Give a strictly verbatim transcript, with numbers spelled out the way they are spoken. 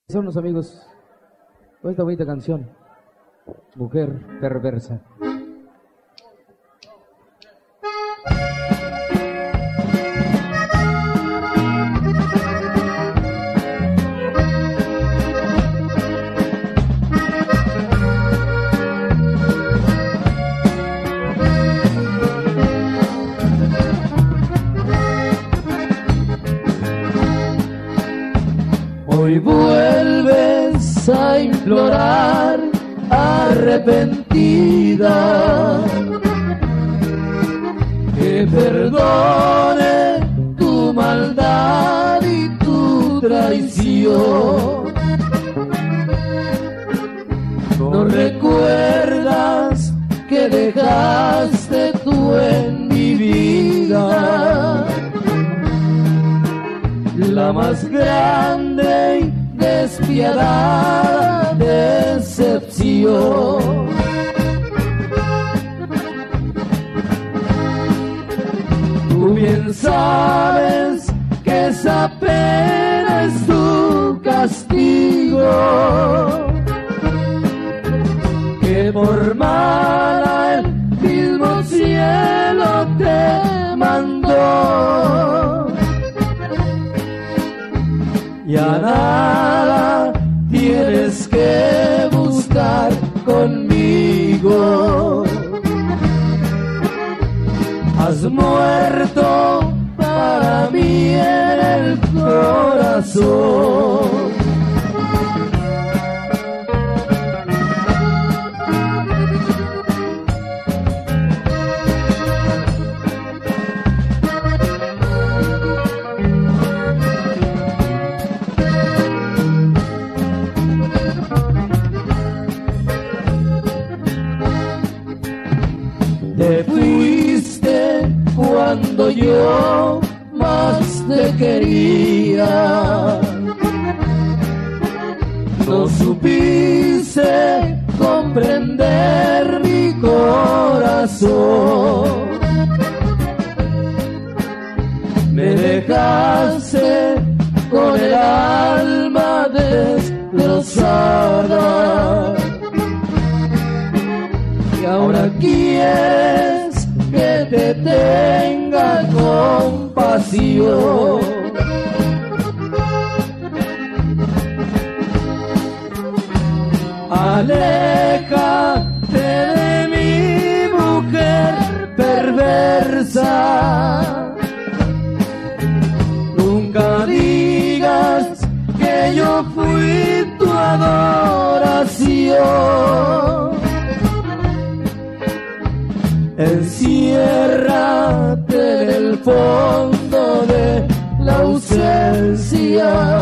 Son los amigos con esta bonita canción, Mujer Perversa. Hoy vuelves a implorar arrepentida que perdone tu maldad y tu traición. No recuerdas que dejaste tú en mi vida la más grande y despiadada decepción. Tú bien sabes que esa pena es tu castigo, que por mala el mismo cielo te mandó. Ya nada tienes que buscar conmigo. Has muerto para mí en el corazón. Te fuiste cuando yo más te quería. No supiste comprender mi corazón. Me dejaste con el alma destrozada. Y ahora quieres que te tenga compasión. Aléjate de mi mujer perversa. Nunca digas que yo fui tu adoración. Enciérrate en el fondo de la ausencia.